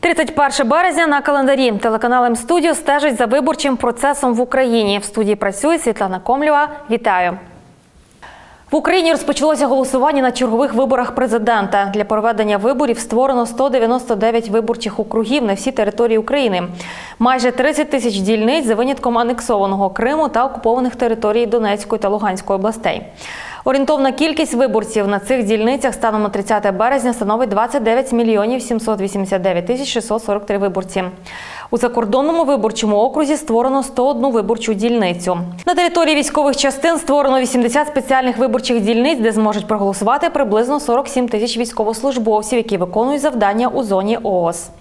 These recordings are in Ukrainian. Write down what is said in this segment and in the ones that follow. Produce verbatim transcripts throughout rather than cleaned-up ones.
тридцять перше березня на календарі. Телеканал М-студіо стежить за виборчим процесом в Україні. В студії працює Світлана Комлєва. Вітаю! В Україні розпочалося голосування на чергових виборах президента. Для проведення виборів створено сто дев'яносто дев'ять виборчих округів на всій території України. Майже тридцять тисяч дільниць за винятком анексованого Криму та окупованих територій Донецької та Луганської областей. Орієнтовна кількість виборців на цих дільницях станом на тридцяте березня становить двадцять дев'ять мільйонів сімсот вісімдесят дев'ять тисяч шістсот сорок три виборці. У закордонному виборчому окрузі створено сто одну виборчу дільницю. На території військових частин створено вісімдесят спеціальних виборчих дільниць, де зможуть проголосувати приблизно сорок сім тисяч військовослужбовців, які виконують завдання у зоні О О С.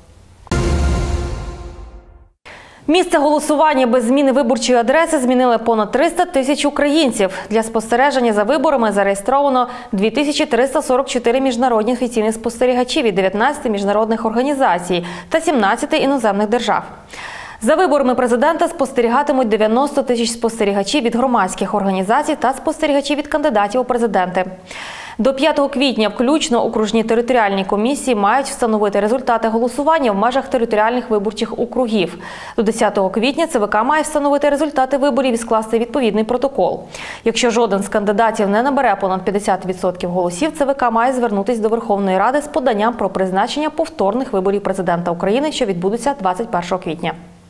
Місце голосування без зміни виборчої адреси змінили понад триста тисяч українців. Для спостереження за виборами зареєстровано дві тисячі триста сорок чотири міжнародні офіційних спостерігачі від дев'ятнадцяти міжнародних організацій та сімнадцяти іноземних держав. За виборами президента спостерігатимуть дев'яносто тисяч спостерігачів від громадських організацій та спостерігачів від кандидатів у президенти. До п'ятого квітня включно окружні територіальні комісії мають встановити результати голосування в межах територіальних виборчих округів. До десятого квітня Це Ве Ка має встановити результати виборів і скласти відповідний протокол. Якщо жоден з кандидатів не набере понад п'ятдесят відсотків голосів, Це Ве Ка має звернутися до Верховної Ради з поданням про призначення повторних виборів президента України, що відбудуться двадцять першого квітня.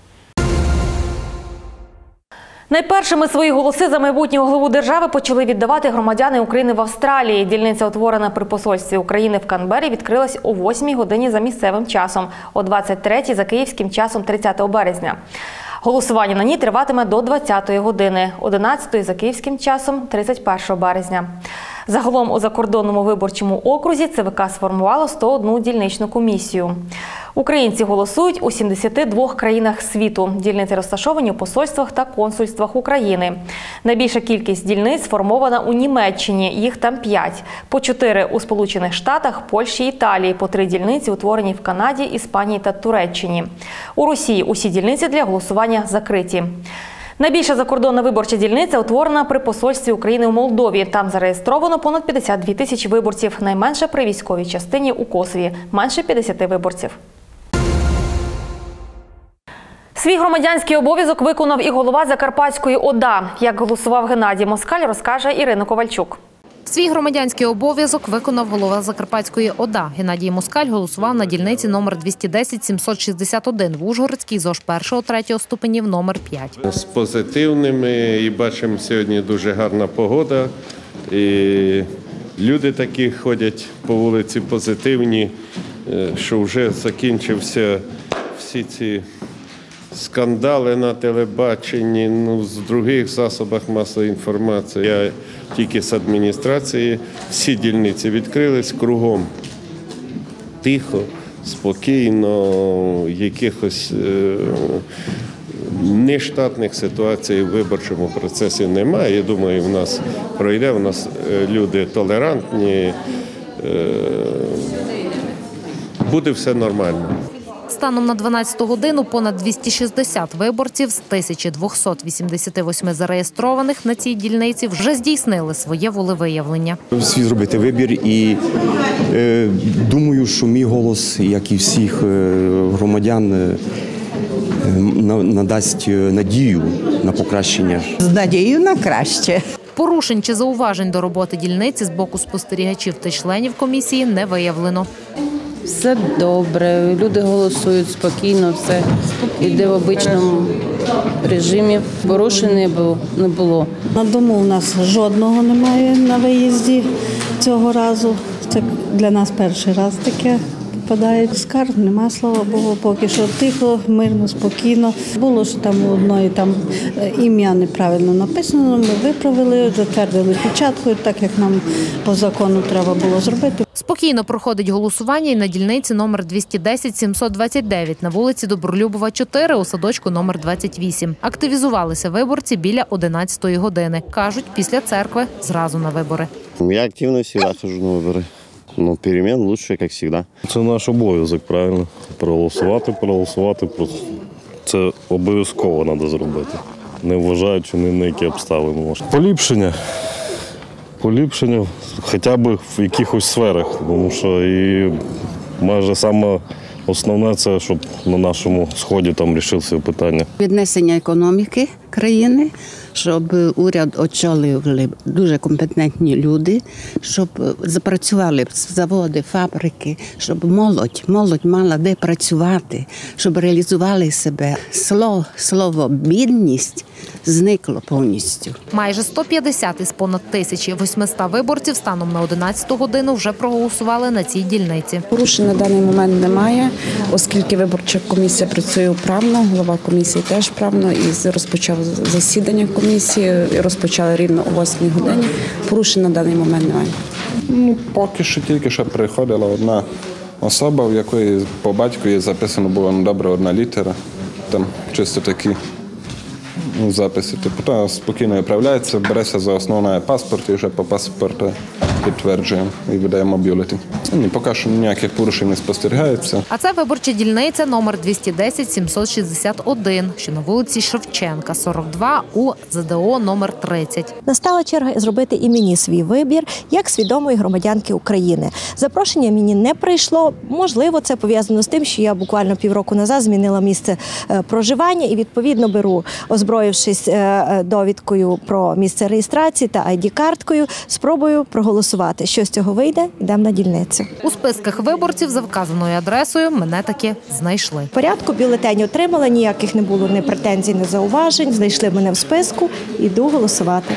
Найпершими свої голоси за майбутнього главу держави почали віддавати громадяни України в Австралії. Дільниця, утворена при посольстві України в Канберрі, відкрилась о восьмій годині за місцевим часом, о двадцять третій за київським часом тридцятого березня. Голосування на ній триватиме до двадцятої години, одинадцятої за київським часом тридцять першого березня. Загалом у закордонному виборчому окрузі Це Ве Ка сформувало сто одну дільничну комісію. Українці голосують у сімдесяти двох країнах світу. Дільниці розташовані у посольствах та консульствах України. Найбільша кількість дільниць сформована у Німеччині, їх там п'ять. По чотири у Сполучених Штатах, Польщі і Італії, по три дільниці утворені в Канаді, Іспанії та Туреччині. У Росії усі дільниці для голосування закриті. Найбільша закордонна виборча дільниця утворена при посольстві України у Молдові. Там зареєстровано понад п'ятдесят дві тисячі виборців, найменше при військовій частині у Косові – менше п'ятдесят виборців. Свій громадянський обов'язок виконав і голова Закарпатської О Да. Як голосував Геннадій Москаль, розкаже Ірина Ковальчук. Свій громадянський обов'язок виконав голова Закарпатської О Да. Геннадій Москаль голосував на дільниці номер двісті десять сімсот шістдесят один в Ужгородській ЗОЖ першого-третього ступенів номер п'ять. З позитивними і бачимо сьогодні дуже гарна погода. І люди такі ходять по вулиці позитивні, що вже закінчився всі ці скандали на телебаченні, ну, з других засобах масової інформації. Я тільки з адміністрації, всі дільниці відкрились кругом. Тихо, спокійно, якихось е нештатних ситуацій в виборчому процесі немає. Я думаю, в нас пройде, в нас люди толерантні, е буде все нормально. Станом на дванадцяту годину понад двісті шістдесят виборців з тисячі двохсот вісімдесяти восьми зареєстрованих на цій дільниці вже здійснили своє волевиявлення. Свій зробити вибір і е, думаю, що мій голос, як і всіх громадян, е, надасть надію на покращення. З надією на краще. Порушень чи зауважень до роботи дільниці з боку спостерігачів та членів комісії не виявлено. Все добре, люди голосують спокійно, все йде в обичному режимі. Порушень не було. На дому у нас жодного немає на виїзді цього разу. Це для нас перший раз таке попадає. Скарг нема, слава Богу, поки що тихо, мирно, спокійно. Було, що там у одної там ім'я неправильно написано, ми виправили, затвердили печаткою, так як нам по закону треба було зробити. Спокійно проходить голосування і на дільниці номер двісті десять сімсот двадцять дев'ять на вулиці Добролюбова, чотири у садочку номер двадцять вісім. Активізувалися виборці біля одинадцятої години. Кажуть, після церкви зразу на вибори. Я активно завжди ходжу на вибори. Ну, перемен лучше, як завжди. Це наш обов'язок, правильно. Проголосувати, проголосувати. Це обов'язково треба зробити. Не вважаючи ні на які обставини. Поліпшення. Поліпшення хоча б в якихось сферах, тому що і майже саме Основне це, щоб на нашому сході там рішилося питання. Віднесення економіки країни, щоб уряд очолювали дуже компетентні люди, щоб запрацювали заводи, фабрики, щоб молодь, молодь мала де працювати, щоб реалізували себе. Слово, слово бідність зникло повністю. Майже сто п'ятдесят із понад тисячі восьмисот виборців станом на одинадцяту годину вже проголосували на цій дільниці. Порушень на даний момент немає, оскільки виборча комісія працює вправно, голова комісії теж вправно і розпочав засідання комісії, і розпочали рівно о восьмій годині. Порушень на даний момент немає. Ну, поки що тільки що приходила одна особа, в якої по батькові записано було добре одна літера, там чисто такі ну, записи. Типу, то спокійно відправляється, береться за основний паспорт і вже по паспорту підтверджуємо і видаємо бюлетень. Ні, поки що ніяких порушень не спостерігається. А це виборча дільниця номер двісті десять сімсот шістдесят один, що на вулиці Шевченка, сорок два у ЗДО номер тридцять. Настала черга зробити і мені свій вибір, як свідомої громадянки України. Запрошення мені не прийшло. Можливо, це пов'язано з тим, що я буквально півроку назад змінила місце проживання і, відповідно, беру, озброївшись довідкою про місце реєстрації та ай ді-карткою, спробую проголосувати. Що з цього вийде, йдемо на дільницю. У списках виборців за вказаною адресою мене таки знайшли. В порядку бюлетень отримала, ніяких не було ні претензій, ні зауважень. Знайшли мене в списку, йду голосувати.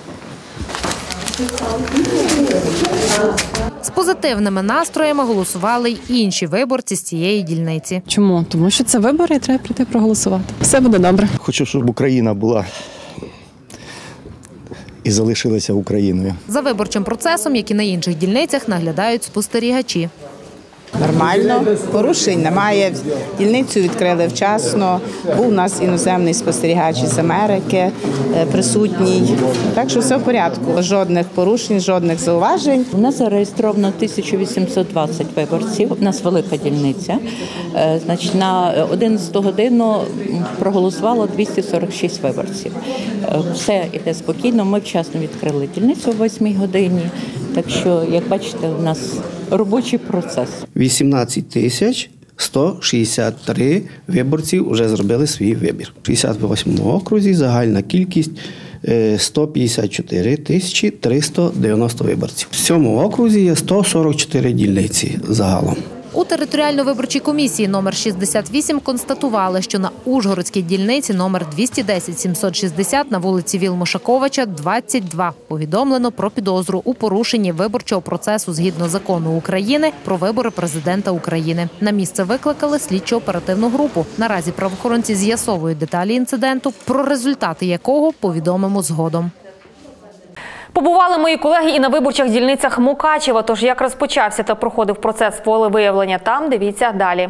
З позитивними настроями голосували й інші виборці з цієї дільниці. Чому? Тому що це вибори і треба прийти проголосувати. Все буде добре. Хочу, щоб Україна була і залишилася Україною. За виборчим процесом, як і на інших дільницях, наглядають спостерігачі. Нормально, порушень немає. Дільницю відкрили вчасно. Був у нас іноземний спостерігач із Америки присутній. Так що все в порядку. Жодних порушень, жодних зауважень. У нас зареєстровано тисяча вісімсот двадцять виборців. У нас велика дільниця. Значить, на одинадцяту годину проголосувало двісті сорок шість виборців. Все йде спокійно. Ми вчасно відкрили дільницю о восьмій годині. Так що, як бачите, у нас робочий процес. вісімнадцять тисяч сто шістдесят три виборців вже зробили свій вибір. В шістдесят восьмому окрузі загальна кількість сто п'ятдесят чотири тисячі триста дев'яносто виборців. В цьому окрузі є сто сорок чотири дільниці загалом. У територіально-виборчій комісії номер шістдесят вісім констатували, що на Ужгородській дільниці номер двісті десять сімсот шістдесят на вулиці Вільмошаковича, двадцять два повідомлено про підозру у порушенні виборчого процесу згідно закону України про вибори президента України. На місце викликали слідчо-оперативну групу. Наразі правоохоронці з'ясовують деталі інциденту, про результати якого повідомимо згодом. Побували мої колеги і на виборчих дільницях Мукачева. Тож як розпочався та проходив процес волевиявлення там, дивіться далі.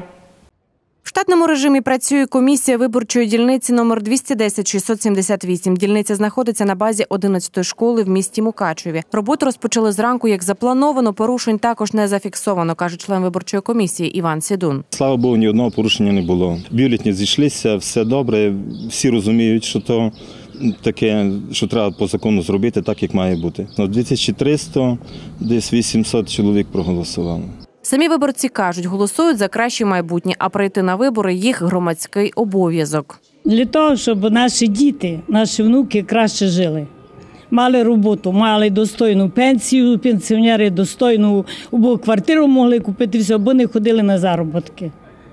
В штатному режимі працює комісія виборчої дільниці номер двісті десять шістсот сімдесят вісім. Дільниця знаходиться на базі одинадцятої школи в місті Мукачеві. Роботу розпочали зранку, як заплановано, порушень також не зафіксовано, каже член виборчої комісії Іван Сідун. Слава Богу, ні одного порушення не було. Бюлетні зійшлися, все добре, всі розуміють, що то таке, що треба по закону зробити так, як має бути. На дві тисячі триста, десь вісімсот чоловік проголосувало. Самі виборці кажуть, голосують за краще майбутнє, а прийти на вибори – їх громадський обов'язок. Для того, щоб наші діти, наші внуки краще жили. Мали роботу, мали достойну пенсію, пенсіонери достойну або квартиру могли купити, все, або не ходили на заробітки.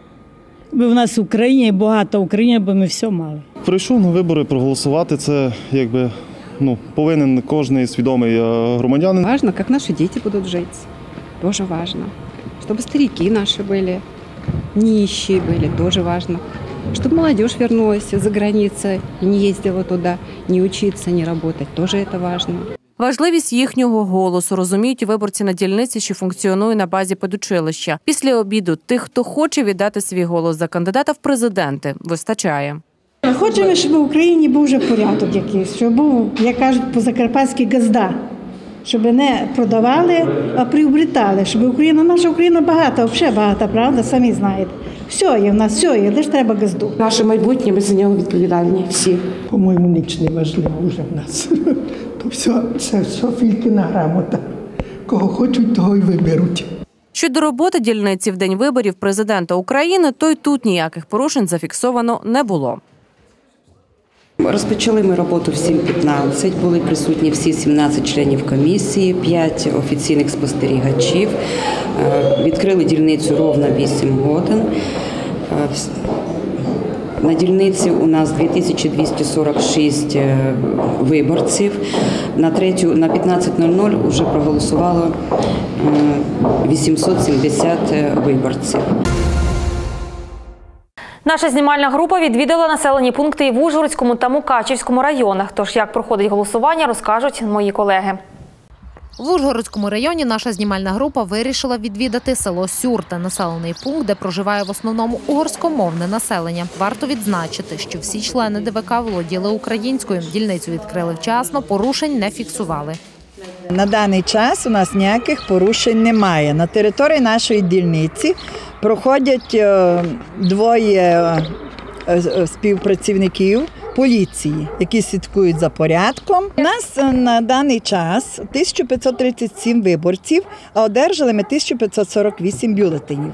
Бо в нас в Україні, багата Україна, бо ми все мали. Прийшов на вибори проголосувати, це якби ну, повинен кожен свідомий громадянин. Важно, як наші діти будуть жити. Дуже важливо. Щоб старики наші були, нищие були, дуже важливо. Щоб молодежь вернулась за границей і не їздила туди, не вчитися, не працювати, теж це важливо. Важливість їхнього голосу розуміють виборці на дільниці, що функціонує на базі педучилища. Після обіду тих, хто хоче віддати свій голос за кандидата в президенти, вистачає. Хочемо, щоб в Україні був вже порядок якийсь, щоб був, як кажуть, по-закарпатськи газда. Щоб не продавали, а приобретали. Щоб Україна, наша Україна багата, взагалі багата, правда, самі знаєте. Все є в нас, все є, лише треба газду. Наше майбутнє, ми за нього відповідальні всі. По-моєму, ніч не важливо вже в нас. То все, це все фількіна грамота. Кого хочуть, того й виберуть. Щодо роботи дільниці в день виборів президента України, то й тут ніяких порушень зафіксовано не було. Розпочали ми роботу в сім п'ятнадцять, були присутні всі сімнадцять членів комісії, п'ять офіційних спостерігачів. Відкрили дільницю ровно вісім годин. На дільниці у нас дві тисячі двісті сорок шість виборців. На третю, на п'ятнадцять нуль нуль вже проголосувало вісімсот сімдесят виборців. Наша знімальна група відвідала населені пункти і в Ужгородському та Мукачівському районах. Тож, як проходить голосування, розкажуть мої колеги. В Ужгородському районі наша знімальна група вирішила відвідати село Сюрта – населений пункт, де проживає в основному угорськомовне населення. Варто відзначити, що всі члени ДВК володіли українською. Дільницю відкрили вчасно, порушень не фіксували. На даний час у нас ніяких порушень немає. На території нашої дільниці проходять двоє співпрацівників поліції, які слідкують за порядком. У нас на даний час тисяча п'ятсот тридцять сім виборців, а одержали ми тисячу п'ятсот сорок вісім бюлетенів.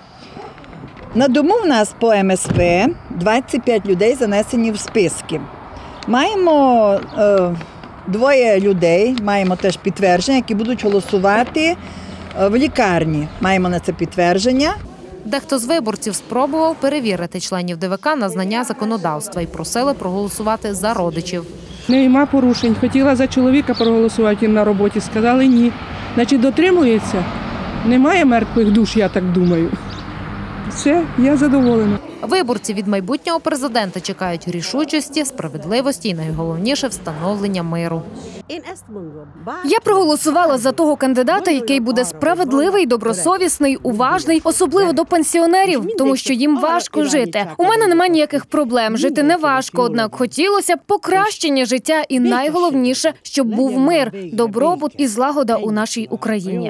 На дому в нас по ем ес пе двадцять п'ять людей занесені в списки. Маємо е, двоє людей, маємо теж підтвердження, які будуть голосувати в лікарні. Маємо на це підтвердження. Дехто з виборців спробував перевірити членів ДВК на знання законодавства і просили проголосувати за родичів. Нема порушень. Хотіла за чоловіка проголосувати на роботі, сказали ні. Значить, дотримується. Немає мертвих душ, я так думаю. Все, я задоволена. Виборці від майбутнього президента чекають рішучості, справедливості і, найголовніше, встановлення миру. Я проголосувала за того кандидата, який буде справедливий, добросовісний, уважний, особливо до пенсіонерів, тому що їм важко жити. У мене немає ніяких проблем, жити не важко, однак хотілося б покращення життя і найголовніше, щоб був мир, добробут і злагода у нашій Україні.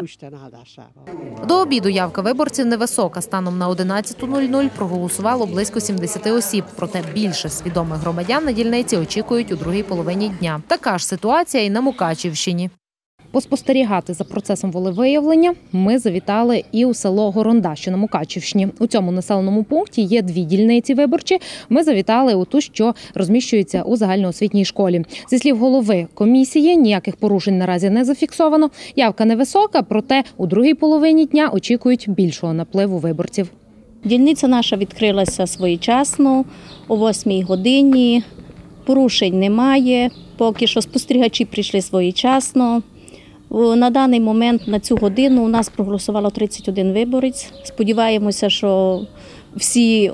До обіду явка виборців невисока. Станом на одинадцяту нуль нуль проголосувало близько сімдесят осіб. Проте більше свідомих громадян на дільниці очікують у другій половині дня. Така ж ситуація і на Мукачівщині. Поспостерігати за процесом волевиявлення ми завітали і у село Горонда, що на Мукачівщині. У цьому населеному пункті є дві дільниці виборчі. Ми завітали у ту, що розміщується у загальноосвітній школі. Зі слів голови комісії, ніяких порушень наразі не зафіксовано. Явка невисока, проте у другій половині дня очікують більшого напливу виборців. Дільниця наша відкрилася своєчасно, о восьмій годині. Порушень немає. Поки що спостерігачі прийшли своєчасно. На даний момент, на цю годину, у нас проголосувало тридцять один виборець. Сподіваємося, що всі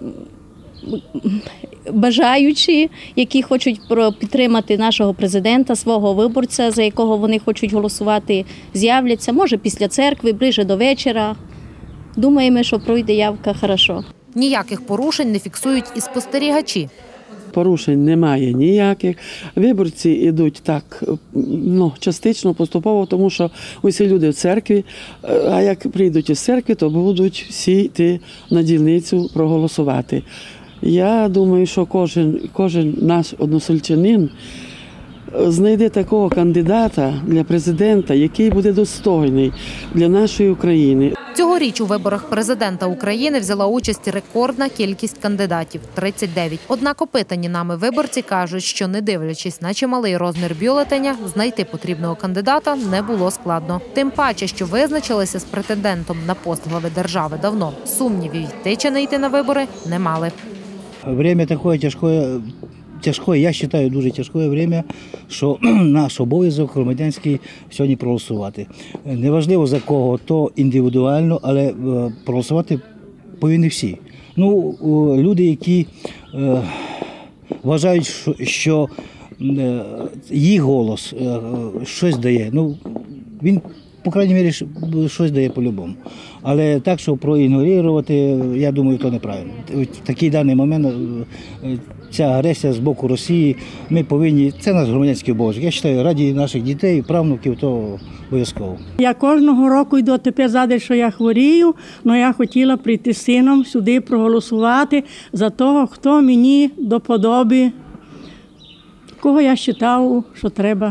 бажаючі, які хочуть підтримати нашого президента, свого виборця, за якого вони хочуть голосувати, з'являться. Може, після церкви, ближче до вечора. Думаємо, що пройде явка хорошо. Ніяких порушень не фіксують і спостерігачі. Порушень немає ніяких. Виборці йдуть так, ну, частично, поступово, тому що усі люди в церкві, а як прийдуть із церкви, то будуть всі йти на дільницю проголосувати. Я думаю, що кожен, кожен наш односельчанин знайде такого кандидата для президента, який буде достойний для нашої України. Цьогоріч у виборах президента України взяла участь рекордна кількість кандидатів – тридцять дев'ять. Однак опитані нами виборці кажуть, що не дивлячись на чималий розмір бюлетеня, знайти потрібного кандидата не було складно. Тим паче, що визначилися з претендентом на пост глави держави давно. Сумнівів йти чи не йти на вибори не мали. Время таке тяжке. Тяжке, я вважаю, дуже тяжке время, що наш обов'язок громадянський сьогодні проголосувати. Неважливо за кого, то індивідуально, але проголосувати повинні всі. Ну, люди, які е, вважають, що, що е, їх голос е, щось дає, ну, він, по крайній мірі, щось дає по-любому. Але так, що проігнорувати, я думаю, то неправильно. В такий даний момент ця агресія з боку Росії, ми повинні, це наш громадянський обов'язок. Я вважаю, раді наших дітей, правнуків, то обов'язково. Я кожного року йду, тепер ззади, що я хворію, але я хотіла прийти з сином сюди проголосувати за того, хто мені до подоби, кого я вважав, що треба.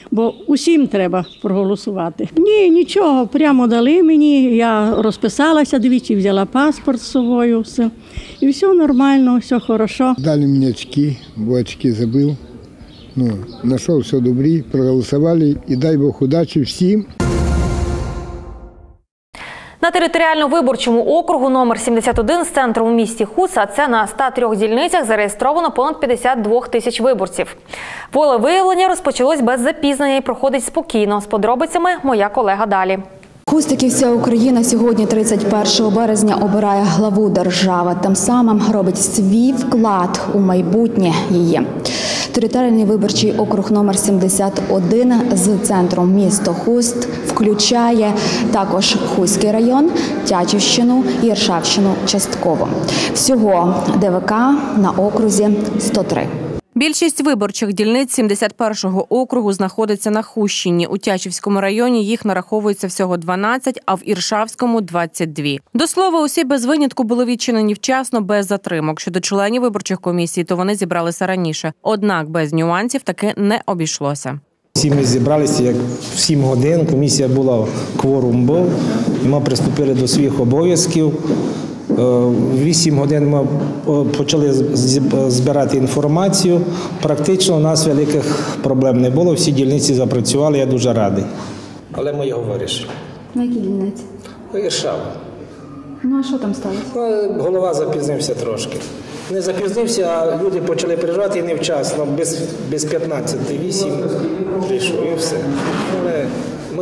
бо усім треба проголосувати. Ні, нічого, прямо дали мені, я розписалася двічі, взяла паспорт з собою, все. І все нормально, все хорошо. Дали мені очки, бо очки забив. Ну, знайшов все добре, проголосували і дай Бог удачі всім. На територіально-виборчому округу номер сімдесят один з центром у місті Хуса, це на ста трьох дільницях зареєстровано понад п'ятдесят двох тисяч виборців. Волевиявлення розпочалось без запізнення і проходить спокійно. З подробицями моя колега далі. Хуст, як і вся Україна, сьогодні, тридцять першого березня, обирає главу держави. Тим самим робить свій вклад у майбутнє її. Територіальний виборчий округ номер сімдесят один з центром міста Хуст включає також Хуський район, Тячівщину і Іршавщину частково. Всього ДВК на окрузі сто три. Більшість виборчих дільниць сімдесят першого округу знаходиться на Хущині. У Тячівському районі їх нараховується всього дванадцять, а в Іршавському – двадцять дві. До слова, усі без винятку були відчинені вчасно, без затримок. Щодо членів виборчих комісій, то вони зібралися раніше. Однак без нюансів таки не обійшлося. Всі ми зібралися як в сім годин, комісія була, кворум був, ми приступили до своїх обов'язків. В вісім годин ми почали збирати інформацію. Практично у нас великих проблем не було, всі дільниці запрацювали, я дуже радий. Але ми його вирішили. На якій дільниці? Іршава. Ну а що там сталося? Голова запізнився трошки. Не запізнився, а люди почали приїжджати невчасно, без, без п'ятнадцяти вісім прийшов і все. Але ми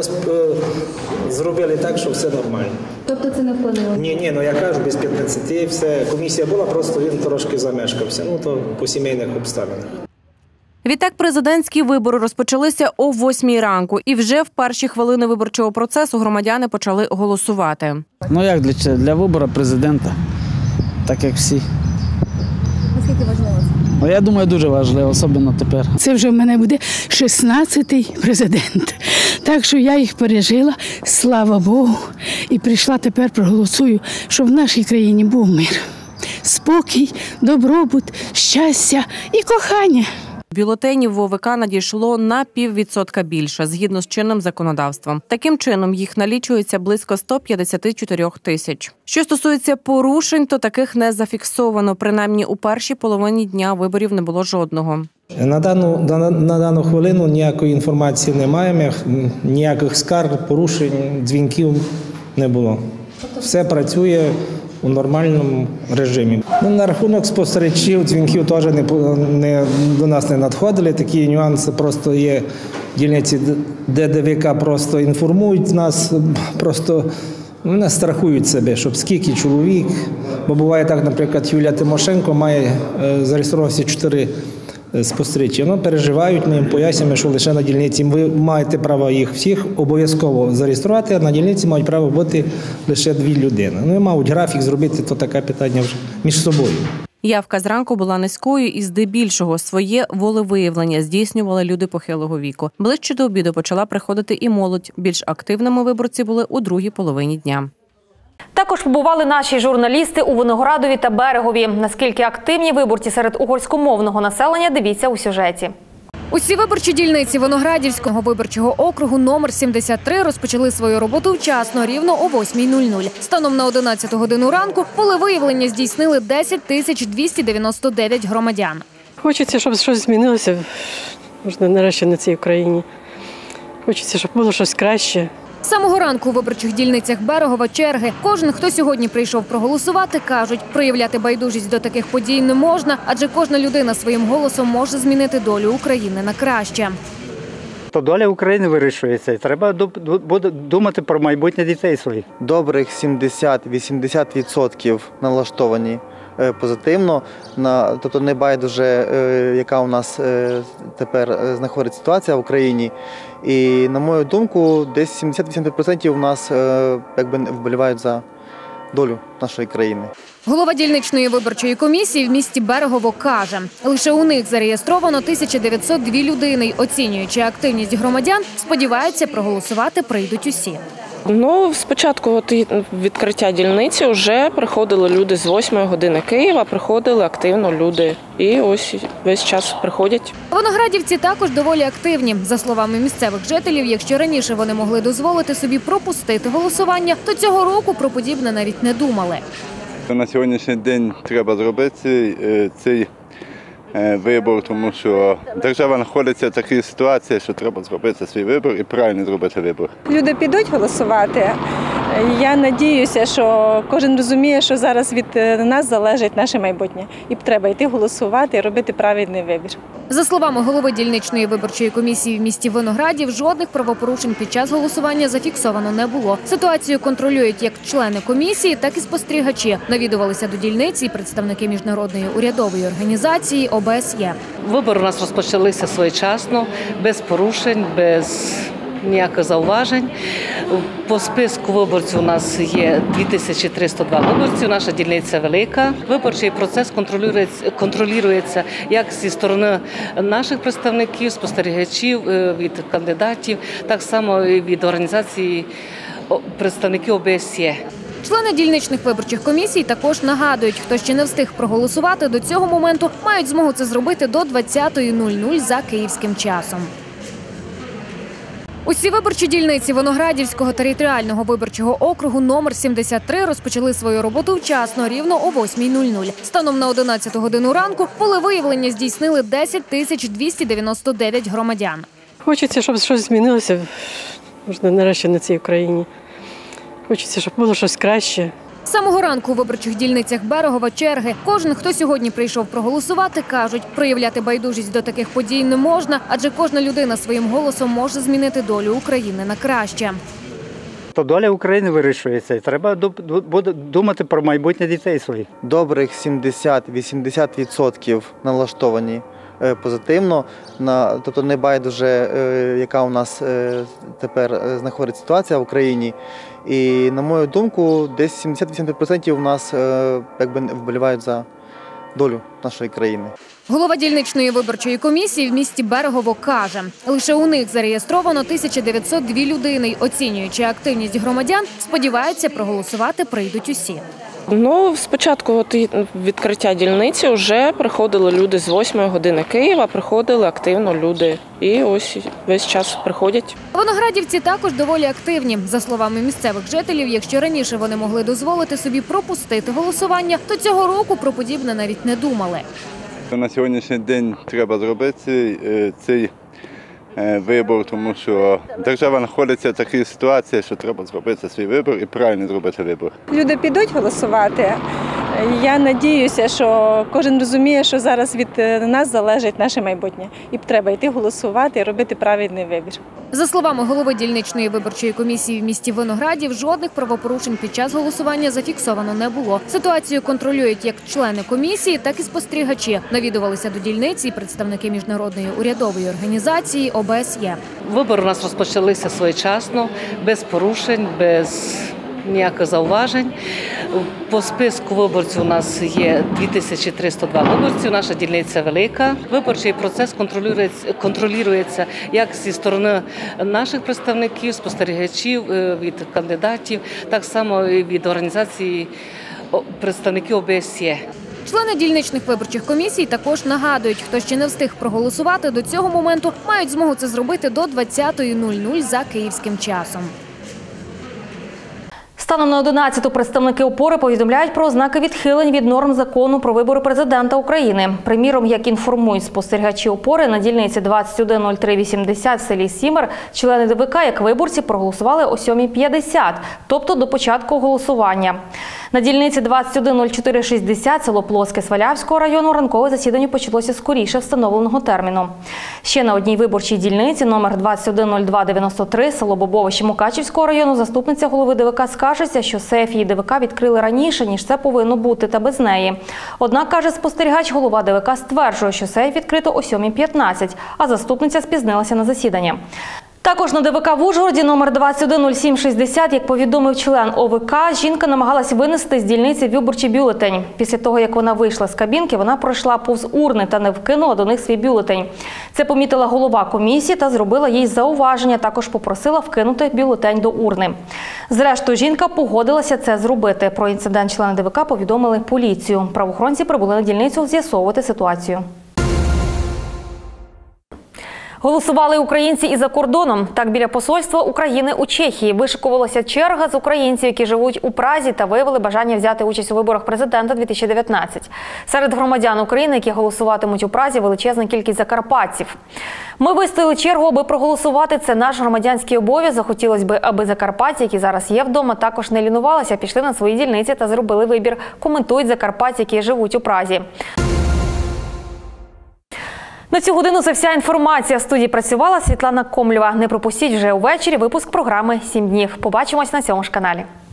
зробили так, що все нормально. Тобто це не вплинуло? Ні, ні, ну я кажу, без п'ятнадцяти все. Комісія була, просто він трошки замешкався. Ну то по сімейних обставинах. Відтак президентські вибори розпочалися о восьмій ранку. І вже в перші хвилини виборчого процесу громадяни почали голосувати. Ну як для, для вибору президента, так як всі. Наскільки важливо це? Ну, я думаю, дуже важливо, особливо тепер. Це вже в мене буде шістнадцятий президент. Так що я їх пережила, слава Богу, і прийшла тепер проголосую, щоб в нашій країні був мир, спокій, добробут, щастя і кохання. Бюлетенів в ОВК надійшло на піввідсотка більше, згідно з чинним законодавством. Таким чином, їх налічується близько сто п'ятдесят чотири тисяч. Що стосується порушень, то таких не зафіксовано. Принаймні, у першій половині дня виборів не було жодного. На дану, на, на дану хвилину ніякої інформації не маємо, ніяких скарг, порушень, дзвінків не було. Все працює у нормальному режимі. Ну, на рахунок спостерігачів, дзвінків теж не, не, до нас не надходили. Такі нюанси просто є. Дільниці ДДВК просто інформують нас, просто вони страхують себе, щоб скільки чоловік. Бо буває так, наприклад, Юлія Тимошенко має зареєструватися чотири спостерігачі. Вони переживають, ми їм пояснюємо, що лише на дільниці ви маєте право їх всіх обов'язково зареєструвати, а на дільниці мають право бути лише дві людини. Ну і мають графік зробити, то таке питання вже між собою. Явка зранку була низькою і здебільшого своє волевиявлення здійснювали люди похилого віку. Ближче до обіду почала приходити і молодь. Більш активними виборці були у другій половині дня. Також побували наші журналісти у Виноградові та Берегові. Наскільки активні виборці серед угорськомовного населення, дивіться у сюжеті. Усі виборчі дільниці Виноградівського виборчого округу номер сімдесят три розпочали свою роботу вчасно, рівно о восьмій нуль нуль. Станом на одинадцяту годину ранку волевиявлення здійснили десять тисяч двісті дев'яносто дев'ять громадян. Хочеться, щоб щось змінилося, можна нарешті на цій Україні. Хочеться, щоб було щось краще. З самого ранку у виборчих дільницях Берегова черги. Кожен, хто сьогодні прийшов проголосувати, кажуть, проявляти байдужість до таких подій не можна, адже кожна людина своїм голосом може змінити долю України на краще. То доля України вирішується, і треба думати про майбутнє дітей своїх. Добрих сімдесят-вісімдесят відсотків налаштовані позитивно, тобто не байдуже, яка у нас тепер знаходиться ситуація в Україні. І, на мою думку, десь сімдесят-вісімдесят відсотків у нас якби вболівають за долю нашої країни. Голова дільничної виборчої комісії в місті Берегово каже, лише у них зареєстровано тисяча дев'ятсот дві людини. Оцінюючи активність громадян, сподіваються, проголосувати прийдуть усі. Ну, спочатку от відкриття дільниці вже приходили люди з восьмої години Києва, приходили активно люди. І ось весь час приходять. Виноградівці також доволі активні. За словами місцевих жителів, якщо раніше вони могли дозволити собі пропустити голосування, то цього року про подібне навіть не думали. На сьогоднішній день треба зробити цей вибор, тому що держава знаходиться в такій ситуації, що треба зробити свій вибір і правильно зробити вибір. Люди підуть голосувати. Я надіюся, що кожен розуміє, що зараз від нас залежить наше майбутнє. І треба йти голосувати і робити правильний вибір. За словами голови дільничної виборчої комісії в місті Виноградів, жодних правопорушень під час голосування зафіксовано не було. Ситуацію контролюють як члени комісії, так і спостерігачі. Навідувалися до дільниці представники міжнародної урядової організації О Б С Є. Вибори у нас розпочалися своєчасно, без порушень, без ніяких зауважень. По списку виборців у нас є дві тисячі триста два виборці, наша дільниця велика. Виборчий процес контролюється, контролюється як зі сторони наших представників, спостерігачів, від кандидатів, так само і від організації представників О Б С Є. Члени дільничних виборчих комісій також нагадують, хто ще не встиг проголосувати до цього моменту, мають змогу це зробити до двадцятої нуль нуль за київським часом. Усі виборчі дільниці Виноградівського територіального виборчого округу номер сімдесят три розпочали свою роботу вчасно, рівно о восьмій нуль нуль. Станом на одинадцяту годину ранку волевиявлення здійснили десять тисяч двісті дев'яносто дев'ять громадян. Хочеться, щоб щось змінилося, можна нарешті на цій Україні. Хочеться, щоб було щось краще. З самого ранку у виборчих дільницях Берегова черги. Кожен, хто сьогодні прийшов проголосувати, кажуть, проявляти байдужість до таких подій не можна, адже кожна людина своїм голосом може змінити долю України на краще. То доля України вирішується, і треба думати про майбутнє дітей своїх. Добрих сімдесят-вісімдесят відсотків налаштовані позитивно, на, тобто не байдуже, яка у нас тепер знаходиться ситуація в Україні. І, на мою думку, десь сімдесят-вісімдесят відсотків у нас якби вболівають за долю нашої країни. Голова дільничної виборчої комісії в місті Берегово каже, лише у них зареєстровано тисяча дев'ятсот дві людини й, оцінюючи активність громадян, сподіваються, проголосувати прийдуть усі. Ну, спочатку от відкриття дільниці вже приходили люди з восьмої години Києва, приходили активно люди. І ось весь час приходять. Виноградівці також доволі активні. За словами місцевих жителів, якщо раніше вони могли дозволити собі пропустити голосування, то цього року про подібне навіть не думали. На сьогоднішній день треба зробити цей вибор, тому що держава знаходиться в такій ситуації, що треба зробити свій вибір і правильно зробити вибір. Люди підуть голосувати. Я надіюся, що кожен розуміє, що зараз від нас залежить наше майбутнє. І треба йти голосувати і робити правильний вибір. За словами голови дільничної виборчої комісії в місті Виноградів, жодних правопорушень під час голосування зафіксовано не було. Ситуацію контролюють як члени комісії, так і спостерігачі. Навідувалися до дільниці представники міжнародної урядової організації О Б С Є. Вибори у нас розпочалися своєчасно, без порушень, без ніяких зауважень. По списку виборців у нас є дві тисячі триста два виборці, наша дільниця велика. Виборчий процес контролюється, контролюється як зі сторони наших представників, спостерігачів, від кандидатів, так само і від організації представників О Б С Є. Члени дільничних виборчих комісій також нагадують, хто ще не встиг проголосувати до цього моменту, мають змогу це зробити до двадцятої нуль нуль за київським часом. Станом на одинадцяту представники ОПОРи повідомляють про ознаки відхилень від норм закону про вибори президента України. Приміром, як інформують спостерігачі ОПОРи, на дільниці двадцять один нуль три вісімдесят в селі Сімер члени Д В К як виборці проголосували о сьомій п'ятдесят, тобто до початку голосування. На дільниці двадцять один нуль чотири шістдесят село Плоске Свалявського району ранкове засідання почалося скоріше встановленого терміну. Ще на одній виборчій дільниці номер двадцять один нуль два дев'яносто три село Бобовище Мукачівського району заступниця голови Д В К скаржиться, що сейф її Д В К відкрили раніше, ніж це повинно бути, та без неї. Однак, каже спостерігач, голова Д В К стверджує, що сейф відкрито о сьомій п'ятнадцять, а заступниця спізнилася на засідання. Також на ДВК в Ужгороді номер двадцять один нуль сім шістдесят, як повідомив член ОВК, жінка намагалась винести з дільниці виборчий бюлетень. Після того, як вона вийшла з кабінки, вона пройшла повз урни та не вкинула до них свій бюлетень. Це помітила голова комісії та зробила їй зауваження, також попросила вкинути бюлетень до урни. Зрештою, жінка погодилася це зробити. Про інцидент члени ДВК повідомили поліцію. Правоохоронці прибули на дільницю з'ясовувати ситуацію. Голосували українці і за кордоном. Так, біля посольства України у Чехії вишикувалася черга з українців, які живуть у Празі та виявили бажання взяти участь у виборах президента дві тисячі дев'ятнадцять. Серед громадян України, які голосуватимуть у Празі, величезна кількість закарпатців. Ми вистояли чергу, аби проголосувати. Це наш громадянський обов'язок. Хотілося б, аби закарпатці, які зараз є вдома, також не лінувалися, пішли на свої дільниці та зробили вибір. Коментують закарпатці, які живуть у Празі. На цю годину це вся інформація. В студії працювала Світлана Комлєва. Не пропустіть вже увечері випуск програми «Сім днів». Побачимось на цьому ж каналі.